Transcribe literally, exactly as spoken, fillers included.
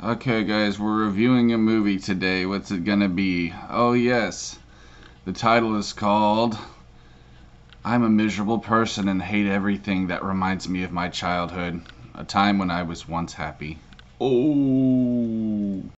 Okay guys, we're reviewing a movie today. What's it gonna be? Oh yes, the title is called I'm a Miserable Person and Hate Everything That Reminds Me of My Childhood, a time when I was once happy. Oh.